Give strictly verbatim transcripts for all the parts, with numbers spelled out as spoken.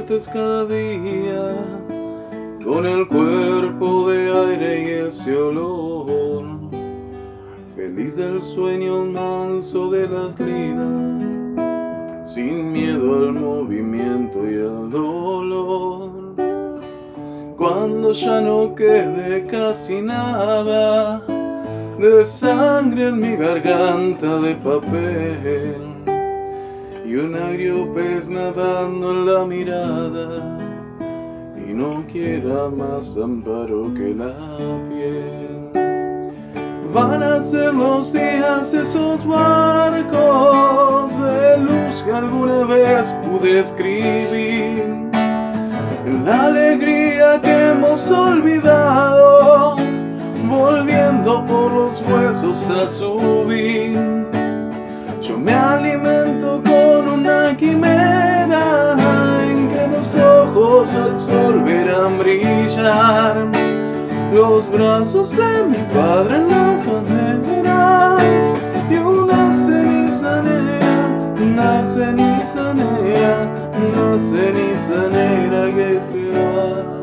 despiertes cada día con el cuerpo de aire y ese olor, feliz del sueño manso de las lilas, sin miedo al movimiento y al dolor. Cuando ya no quede casi nada de sangre en mi garganta de papel y un agrio pez nadando en la mirada y no quiera más amparo que la piel. Van a ser los días esos barcos de luz que alguna vez pude escribir, la alegría que hemos olvidado, volviendo por los huesos a subir. Yo me alimento con una quimera en que los ojos al sol verán brillar los brazos de mi padre en las banderas y una ceniza negra, una ceniza negra, una ceniza negra que se va.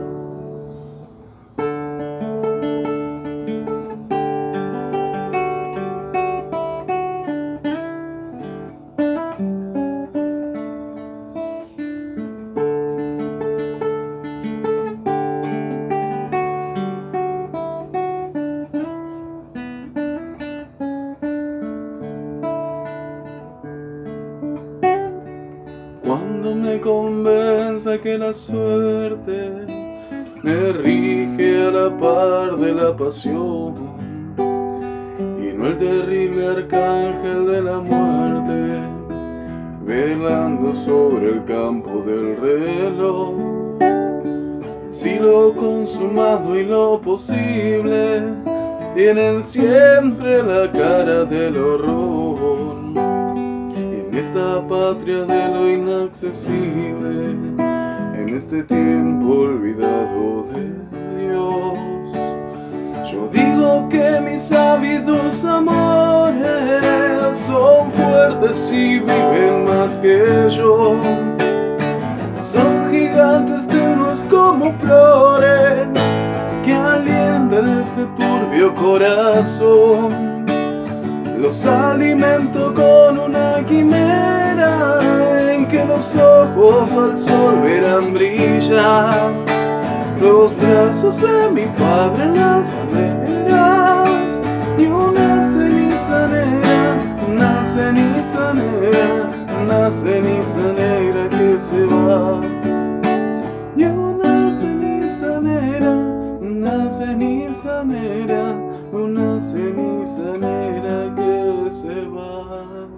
Cuando me convenza que la suerte me rige a la par de la pasión y no el terrible arcángel de la muerte velando sobre el campo del reloj, si lo consumado y lo posible tienen siempre la cara del horror. En esta patria de lo inaccesible, en este tiempo olvidado de Dios, yo digo que mis ávidos amores son fuertes y viven más que yo. Son gigantes tenues como flores que alientan este turbio corazón. Los alimento con una quimera en que los ojos al sol verán brillar los brazos de mi padre en las banderas y una ceniza negra, una ceniza negra, una ceniza negra que se va. Y una ceniza negra, una ceniza negra, una ceniza negra que se va.